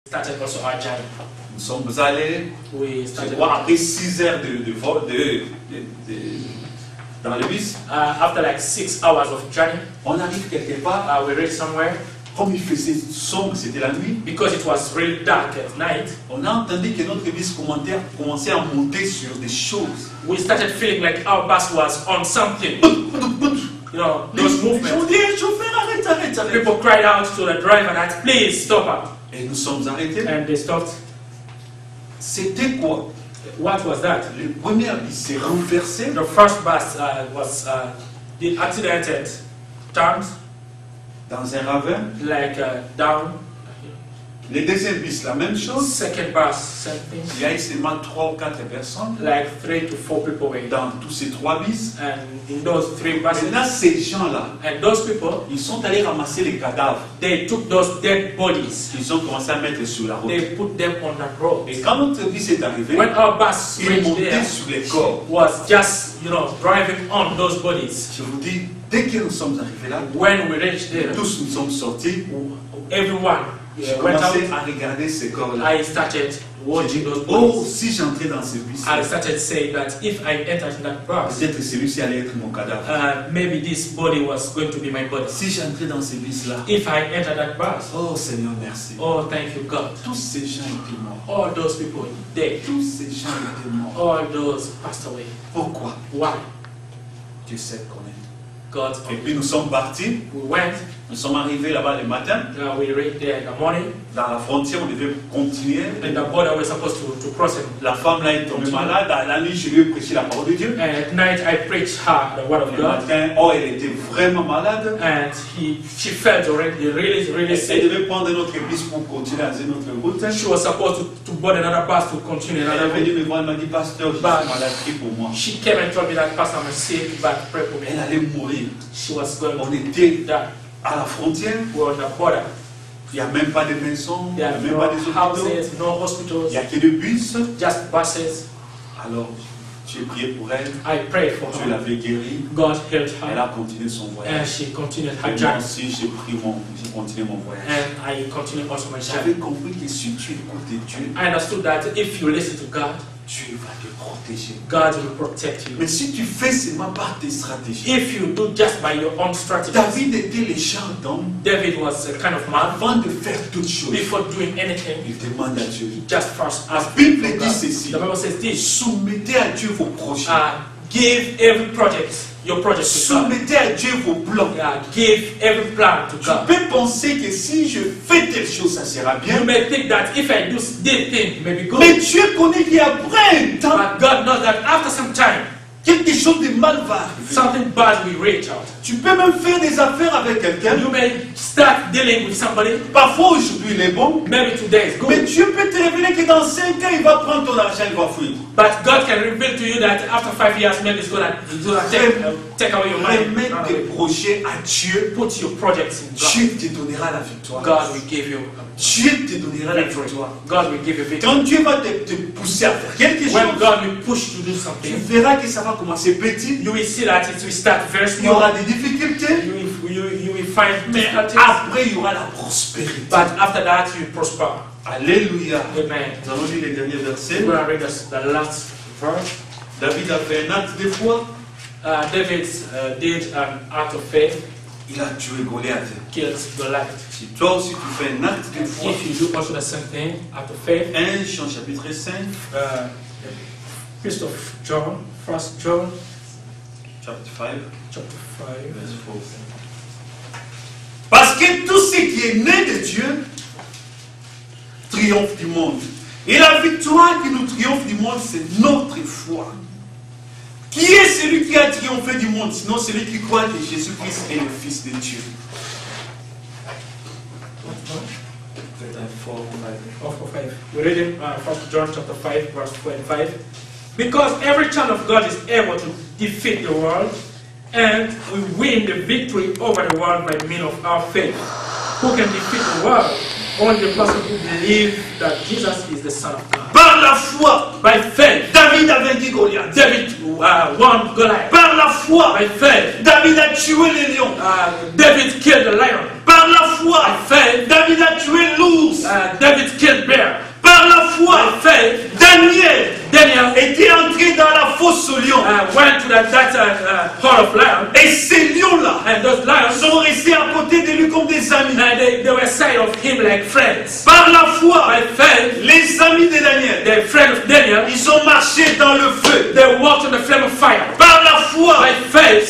started also our journey. Nous sommes allés, We je started crois, après 6 heures de vol dans le bus. after like 6 hours of journey. On arrive quelque part, We reached somewhere comme il faisait sombre, c'était la nuit. because it was really dark at night. On a entendu que notre bus commençait à monter sur des choses. We started feeling like our bus was on something. You know, those J'ai movements. dit, chauffeur, arrête, arrête, arrête. People cried out to the driver that please stop her. Et nous sommes arrêtés. And they stopped. C'était quoi? What was that? Le premier, il s'est renversé. The first bus the accidented turned Dans un ravin. like down. Le deuxième bus, la même chose. Second bus, same thing. Il y a eu seulement 3 ou 4 personnes Like 3 to 4 people were down. dans tous ces 3 bus. And in those 3 buses, Maintenant, ces gens-là, and those people, ils sont allés ramasser les cadavres. they took those dead bodies. Ils ont commencé à mettre sur la route. They put them on the road. Et quand notre bus est arrivé, When our bus ils reached montaient there, sur les corps. was just, driving on those bodies. Je vous dis, dès que nous sommes arrivés là, When we reached there, tous nous sommes sortis. everyone J'ai went commencé out. à regarder ces corps-là. I started J'ai watching dit, those oh, bodies. si j'entrais dans ce bus, I started saying that if I entered in that bus, peut-être celui-ci allait être mon cadavre. maybe this body was going to be my body. Si j'entrais dans ce bus-là, If I entered that bus, oh Seigneur, merci. oh thank you God. Tous ces gens étaient morts. All those people dead. Tous ces gens étaient morts. All those passed away. Pourquoi? Why? Dieu sait qu'on est. God. Et puis nous sommes partis. We went. Nous sommes arrivés là-bas le matin. We reached there in the morning. Dans la frontière, on devait continuer. In the border, we're supposed to cross it. La femme là est tombée malade. Dans la nuit, je lui ai prêché la parole de Dieu. And at night, I preached her the word of Le God. matin, oh, elle était vraiment malade. And she felt already really Elle sick. devait prendre notre bus pour continuer dans une autre route. She was supposed to board another bus to continue Elle est another venue route. me voir, elle m'a dit, pasteur, je suis Bah. malade, prie pour moi. She came and told me that Pastor, I'm sick, but pray for Elle me. allait mourir. She was going On to était die. à la frontière. We're on the border. Il n'y a même pas de maison, il n'y There a are même no pas des hôpitaux. houses, no Il hospitals, n'y a que des bus. just buses. Alors, j'ai prié pour elle. I prayed for Dieu her. l'avait guérie. God healed Elle her. a continué son And voyage. she continued Et her moi journey. aussi, j'ai continué mon voyage. And I continued also my J'avais journey. compris que si tu écoutes Dieu, I understood that if you listen to God, Dieu va te protéger. God will protect you. Mais si tu fais seulement par tes stratégies, If you do just by your own strategy, David était le genre d'homme, David was a kind of man. avant de faire toutes choses, Before doing anything, il demande à Dieu. he just first La asked Bible for dit God. ceci. The Bible says this: Soumettez à Dieu vos projets. give every project, your project to God. Soumettez à Dieu vos plans. Give every plan to Tu God. peux penser que si je fais telle chose, ça sera bien. You may think that if I do this thing, it may be good. Mais Dieu connaît qu'après un temps, But God knows that after some time, quelque chose de mal va arriver. something bad will reach out. Tu peux même faire des affaires avec quelqu'un. You may start dealing with somebody. Parfois aujourd'hui il est bon. Maybe today is Mais good. Dieu peut te révéler que dans 5 ans, il va prendre ton argent, il va fuir. But God can reveal to you that after 5 years, maybe it's gonna take away your money. Remets tes projets à Dieu. Put your projects in God. Dieu te donnera la victoire. God will give you Dieu te donnera la victory. victoire. God will give you victory. Quand Dieu va te pousser à faire quelque When chose, God will push you to do tu something, verras que ça va commencer petit. you will see that it will start very Il y aura small. des difficultés. You will find Mais difficulties. après, il y aura la prospérité. But after that, you prosper. Alléluia. Amen. Nous allons lire les derniers versets. We're going to read the last verse. David a fait un acte de foi. David did an act of faith, Il a tué Goliath. killed Goliath. Si toi aussi tu fais un acte de foi. If you do also the same thing, act of faith, 1 Jean chapitre 5. First of John, 1 John, Chapter 5. chapter 5. Verse 4. Parce que tout ce qui est né de Dieu triomphe du monde. Et la victoire qui nous triomphe du monde, c'est notre foi. Qui est celui qui a triomphé du monde, sinon celui qui croit que Jésus-Christ est le Fils de Dieu? 5. We're reading 1 John chapter 5, verse 4 and 5. Because every child of God is able to defeat the world, and we win the victory over the world by means of our faith. Who can defeat the world? Only the person who believes that Jesus is the Son of God. Par la foi, By faith, David a vaincu Goliath. David won Goliath. Par la foi, By faith, David a tué les lions. David killed the lion. Par Par la foi, By faith, David a tué l'ours. David killed bear. Par la foi, By faith, Daniel Daniel était entré dans la fosse aux lions. went to that hall of lions, Et ces lions-là and those lions, sont restés à côté de lui comme des amis. and they were side of him like friends. Par la foi, By faith, les amis de Daniel, the friend of Daniel, ils ont marché dans le feu. they walked on the flame of fire. Par la foi, By faith,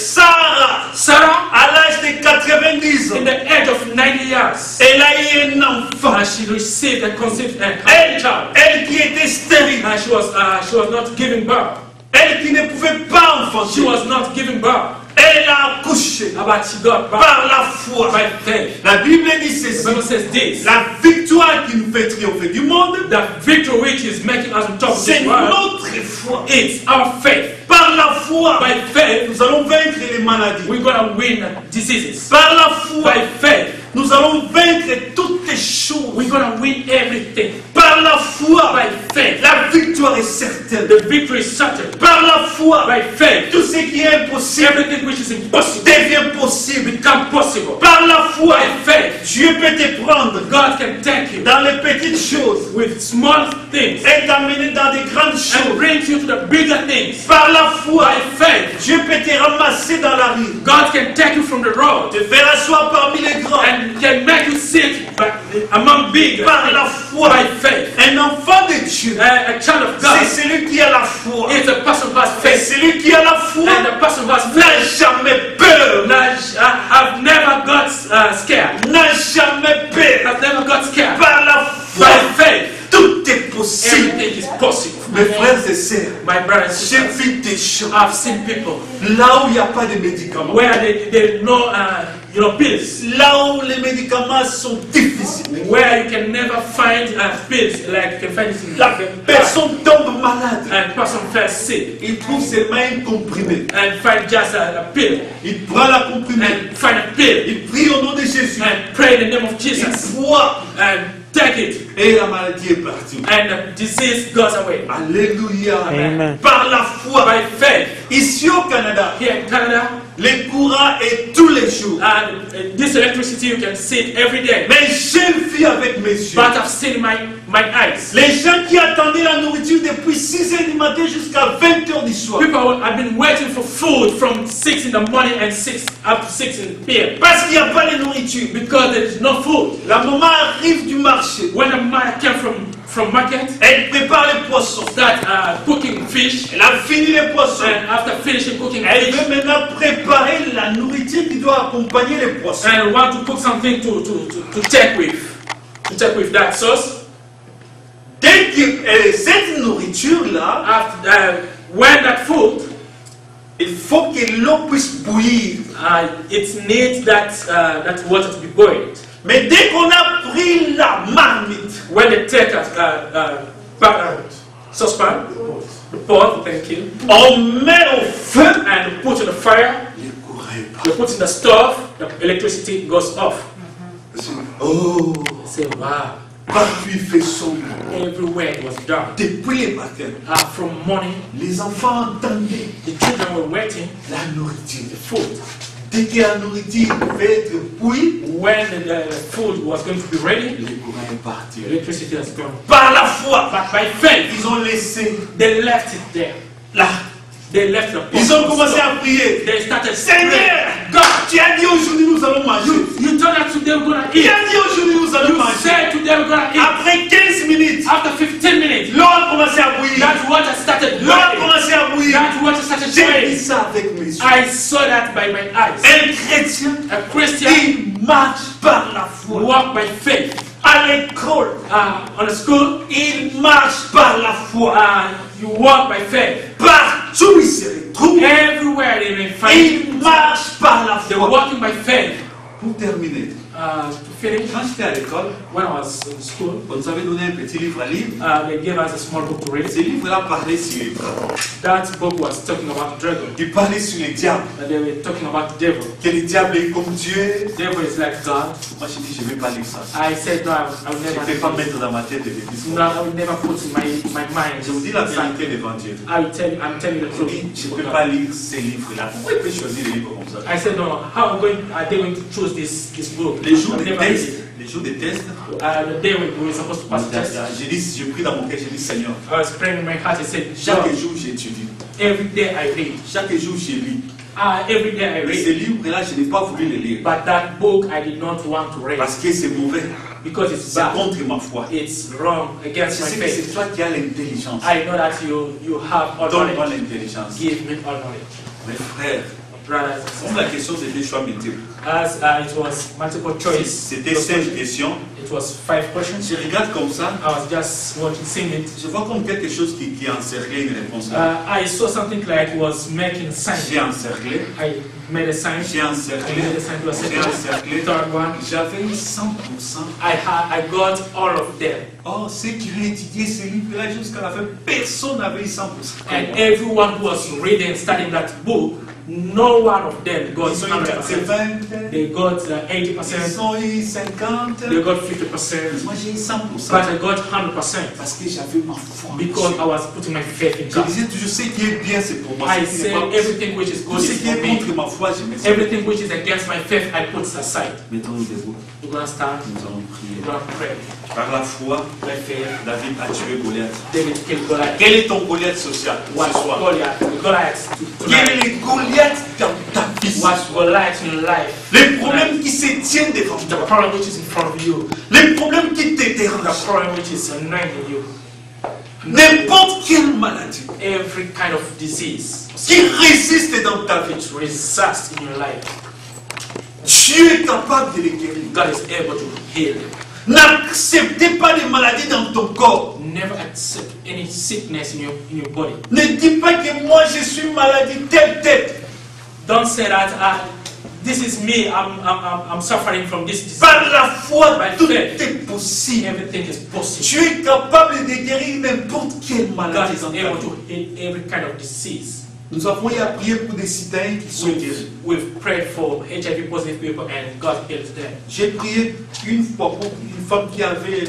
Sarah, à l'âge de 90 ans, in the age of 90 years, elle a eu un enfant. and she received and conceived a child. Elle qui était stérile, And she was not giving birth. elle qui ne pouvait pas enfanter, She was not giving birth. elle a accouché But she got birth par la foi. by faith. La Bible dit The ceci, Bible says this: la victoire qui nous fait triompher du monde, the victory which is making us on top of c'est this world, notre foi. it's our faith. Par la foi, By faith, nous allons vaincre les maladies. we're gonna win diseases. Par la foi, By faith, nous allons vaincre toutes les choses. we're gonna win everything. Par la foi, By faith, la victoire est certaine. the victory is certain. Par la foi, By faith, tout ce qui est impossible everything which is impossible devient possible. become possible. Par la foi, By faith, Dieu peut te prendre God can take you dans les petites choses with small things et t'amener dans des grandes and choses. bring you to the bigger things. Par la foi, By faith, Dieu peut te ramasser dans la rue, God can take you from the road te faire asseoir parmi les grands. and can make you sit among big. Par la foi, By faith, un enfant de Dieu, a child of God c'est celui qui a la foi. is a person who has Et faith, celui qui a la foi and the person who has n'a faith jamais peur. have never got scared, N'a jamais peur. has never got scared. Par la foi, By faith, tout est possible. everything is possible. Mes frères et sœurs, My brothers and j'ai sisters, vu des gens I've seen people là où il n'y a pas de médicaments, where they know pills, là où les médicaments sont difficiles. where you can never find pills like you can find it in La personne tombe malade. and person fell sick Il trouve seulement un comprimé. and find just a pill Il prend la comprimée. and find a pill Il prie au nom de Jésus. and pray in the name of Il Jesus croit and take it et la maladie est partie. and the disease goes away. Alléluia. Amen. Par la foi, By faith, ici au Canada, here in Canada, les courants est tous les jours. and this electricity you can see it every day. Mais j'ai vu avec mes yeux. But I've seen my eyes. Les gens qui attendaient la nourriture depuis 6 h du matin jusqu'à 20 h du soir. People have been waiting for food from 6 in the morning and 6 up to 6 in p.m. Parce qu'il n'y a pas de nourriture. because there is no food. La maman arrive du marché. When the man came from market, Elle prépare les poissons. start cooking fish, Elle a fini les poissons. and after finishing cooking Elle fish, veut maintenant préparer la nourriture qui doit accompagner les poissons. and want to cook something to take with that sauce. Dès que cette nourriture-là, After when that food, il faut que l'eau puisse bouillir. it needs that water to be boiled. Mais dès qu'on a pris la marmite, When they take saucepan, the pot, thank you, on met au feu, and put in the fire. les courants est parti. They put in the stove, the electricity goes off. Oh, Say, wow, partout il fait sombre. everywhere it was dark. Depuis les matins, From morning, les enfants entendaient the children were waiting la nourriture. the food. Dès que la nourriture devait être bouillie, When the food was going to be ready, les courants est parti. the electricity has gone. Par la foi, But by faith, ils ont laissé they left it there. là. They left the pot. Ils ont commencé à prier. They started Seigneur, praying. God, tu as dit aujourd'hui nous allons manger. you told us today we're gonna Tu eat. as dit aujourd'hui nous allons You manger. said today we're gonna eat. Après 15 minutes, After 15 minutes, l'eau a commencé à bouillir. that water started L'eau a boiling. commencé à bouillir. That water started J'ai vu boiling. ça avec mes yeux. I saw that by my eyes. Un chrétien, A Christian il marche par la foi. walk by faith. À l'école, On the school, il marche par la foi. you walk by faith. Partout il se retrouve, Everywhere they may find you, il marche par la they're foi. walking by faith. Pour terminer, To finished. Quand j'étais à l'école, When I was in school, on nous avait donné un petit livre à lire. they gave us a small book to read. Ce livre-là parlait sur les dragons. That book was talking about the dragon. Il parlait sur les diables. They were talking about the devil. Que le diable est comme Dieu. The devil is like God. Moi, j'ai dit, je ne vais pas lire ça. I said no, I would Je ne never. vais pas mettre dans ma tête des discours. No, I would never put in my mind. Je vous dis la vérité devant Dieu. I'm telling you the Je truth. dis, je ne peux pas lire ces livres-là. Pourquoi il peut choisir des livres comme ça? I said no. How are they going to choose this book? Les jours I've des never read tests, it. les jours des tests, The day when we were supposed to pass the test, j'ai pris dans mon cœur, j'ai dit, Seigneur, I was praying in my heart. I said, chaque God, jour j'étudie, every day I read. chaque jour je lis. Every day I Mais read. ces livres-là, je n'ai pas voulu les lire. But that book I did not want to read Parce que c'est mauvais. because it's C'est bad. contre ma foi. It's wrong Je against my sais que faith. c'est toi qui as l'intelligence. I know that you have all Donne-moi knowledge. l'intelligence. Give me all knowledge. Mes frères, Brothers and comme sisters. la question c'était choix multiple. As it was multiple choice, C'était 5 questions. it was 5 questions. Je regarde comme ça, I was just watching, seeing it. je vois comme quelque chose qui encerclait une réponse. I saw something like was making signs. J'ai encerclé, I made a sign. j'ai I encerclé, made a sign to a j'ai second, encerclé. third one. J'avais eu 100%. I got all of them. Oh, ceux qui ont étudié ce livre-là jusqu'à la fin, personne n'avait eu 100%. And everyone who was reading, studying that book, no one of them got Ils ont eu 100%. 80%, They got ils 80%. ont eu 50%. They got 50%. Moi j'ai eu 100%. But I got 100% Parce que j'avais ma foi. because I was putting my faith in Je God. disais toujours ce qui est bien c'est pour moi. I Ce qui n'est said pas- everything which is Tout good ce is qui for est me. contre ma foi, je mets ça. Everything which is against my faith, I put aside. Mettons-nous debout. We're going to stand. Nous allons We're prier. going to pray. Par la foi, By faith, David a tué Goliath. David killed Goliath. Quel est ton Goliath social What's ce soir? Goliath Quel est tonight? le Goliath dans ta vie ce What's soir? Goliath in life? Les problèmes qui se tiennent devant The toi. problem which is in front of you. Les problèmes qui te The dérangent. problem which is annoying you. N'importe quelle maladie Every kind of disease qui résiste dans ta vie. which resists in your life. Dieu est capable de les guérir. God is able to heal them. N'acceptez pas les maladies dans ton corps. Never accept any sickness in your body. Ne dis pas que moi je suis maladie telle. Don't say that this is me. I'm suffering from this disease. Par la foi, By tout faith. est possible. Everything is possible. Tu es capable de guérir n'importe quelle God maladie is dans ta able vie. to heal every kind of disease. Nous avons eu à prier pour des citoyens qui sont guéris. We've prayed for HIV positive people and God heals them. J'ai prié une fois pour une femme qui avait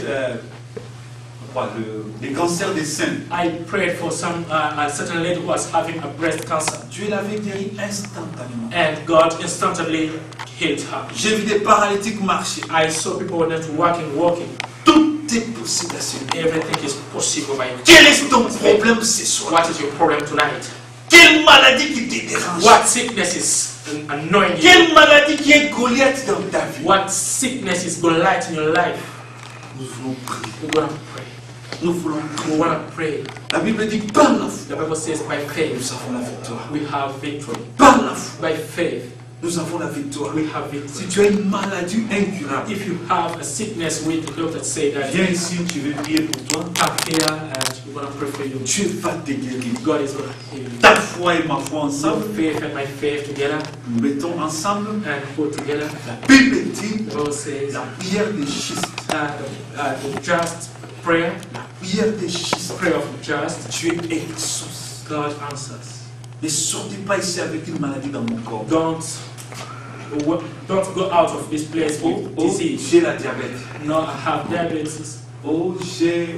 le cancer des seins. I prayed for a certain lady who was having a breast cancer, Dieu l'avait guérie instantanément. and God instantly healed her. J'ai vu des paralytiques marcher. I saw people were not walking. Tout est possible à ce niveau. Everything is possible by Quel est ton problème ce soir? What is your problem tonight? Quelle maladie qui te dérange? What sickness is annoying you? Quelle maladie qui est Goliath dans ta vie? What sickness is Goliath in your life? Nous voulons prier. We're going to pray. Nous voulons We prier. want to pray. La Bible dit par la foi, The Bible says by faith nous avons la victoire. we have victory. Par la foi, By faith nous avons la victoire. we have Si victory. tu as une maladie incurable, If you have a sickness with the doctor say that, viens ici, tu veux prier pour toi. come here and we're going to pray for you. Dieu va te guérir. God is going to heal you. Ta foi et ma foi Your ensemble, faith and my faith together nous mettons ensemble. and put together. La Bible dit The Bible says la prière des justes. the just prayer, La prière des justes. prayer of the just, Dieu exauce. God answers. Ne sortez pas ici avec une maladie dans mon corps. Don't go out of this place with Oh, disease. j'ai la diabète. No, I have diabetes. Oh, j'ai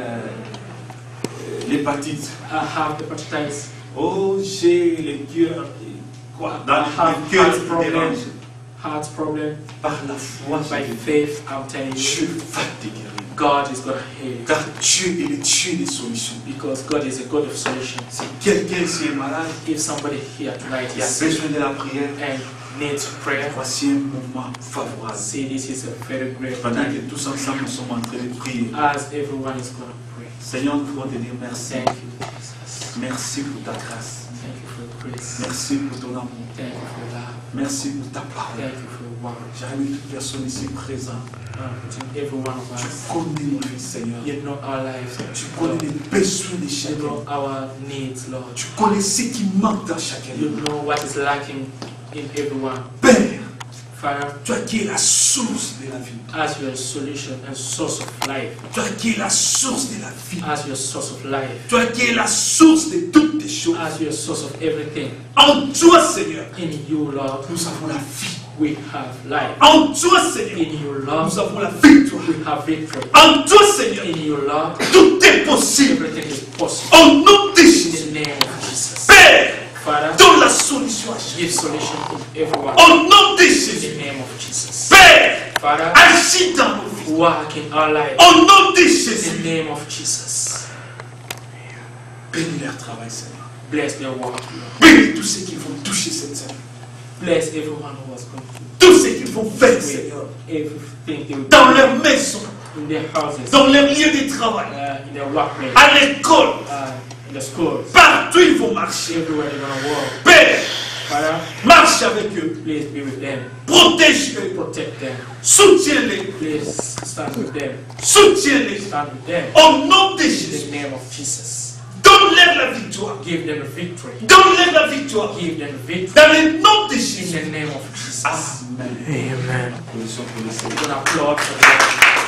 l'hépatite. I have hepatitis. Oh, j'ai le cœur. Quoi? Dans I have le cœur heart qui problem. dérange. Heart problem. Par la foi, By faith, I'm telling Dieu you, va te guérir. God is going to heal you. Car Dieu est le Dieu des solutions. Because God is a God of solutions. Si quelqu'un ici est malade, If somebody here tonight il a is sick besoin de la prière, and needs prayer, voici un moment favorable. see this is a very great Pendant time. que tous ensemble nous sommes en train de prier. As everyone is going to pray. Seigneur, nous voulons te dire merci. Thank you, Jesus. Merci pour ta grâce. Thank you for your grace. Merci pour ton amour. Thank you for your love. Merci pour ta parole. Thank you for your word. J'arrive toute personne ici présente. To every one of Tu us. connais nos vies, Seigneur. You know our lives. Tu connais les besoins de You chacun. know our needs, Lord. Tu connais ce qui manque dans chacun de You nous. know what is lacking in everyone. Père, Father, toi qui es la source de la vie, as your solution and source of life, toi qui es la source de la vie, as your source of life, toi qui es la source de toutes les choses, as your source of everything. en toi, Seigneur, In you, Lord, nous avons la vie. we have life. En toi, Seigneur, In you, Lord, nous avons la victoire. we have victory. En toi, Seigneur, In you, Lord, tout est possible. everything is possible. Au nom de In Jésus, the name of Jesus. Père, Father, donne la solution à Jésus. give solution to everyone. Au nom de In Jésus, the name of Jesus. Père, Father, agis dans nos vies. walk in our life. Au nom de In Jésus, the name of Jesus. bénis leur travail, Seigneur. Bless their work, Lord. Bénis tous ceux qui vont toucher cette semaine. Bless everyone who was going Tous ceux qui vont faire, to Seigneur, everything they will dans do leur maison, in their houses, dans leur lieu de travail, in their workplace, à l'école, in the schools, partout ils vont marcher. everywhere they're gonna walk. Père, Father, marche avec eux, please be with them. protège-les, Protect them. soutiens-les, Please stand with them. soutiens-les. Stand with them. Au nom de In Jésus, the name of Jesus. donne-leur la victoire. Give them a victory. Donne-leur la victoire. Give them a victory. Dans le nom de In Jésus. the name of Jesus. Amen. Amen. Applaudissons pour le Seigneur. We're gonna applaud for that.